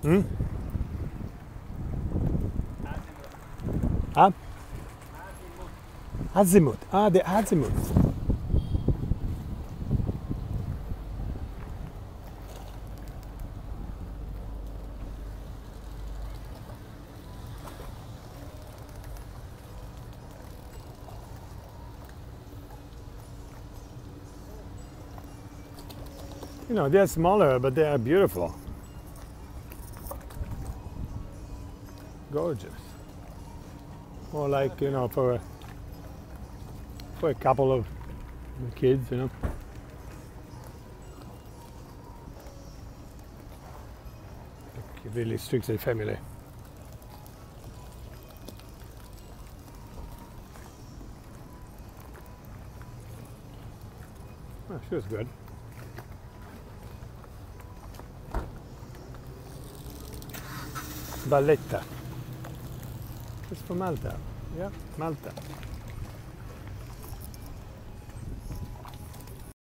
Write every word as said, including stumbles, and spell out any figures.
Hmm? Ah? Azimuth. Ah, the azimuth. You know, they're smaller, but they are beautiful. Gorgeous. More like, you know, for a, for a couple of kids, you know. Like really strictly family. Oh, she was good. Valletta. It's from Malta. Yeah, Malta.